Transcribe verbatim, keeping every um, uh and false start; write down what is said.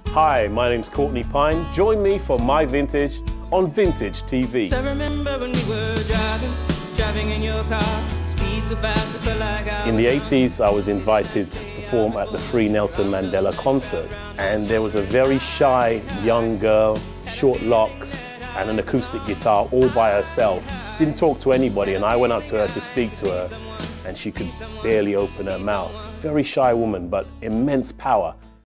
Hi, my name's Courtney Pine. Join me for My Vintage on Vintage T V. So remember when we were driving, driving in your car, speed so fast it felt like I In the eighties, I was invited to perform at the Free Nelson Mandela concert, and there was a very shy young girl, short locks, and an acoustic guitar all by herself. Didn't talk to anybody, and I went up to her to speak to her, and she could barely open her mouth. Very shy woman, but immense power.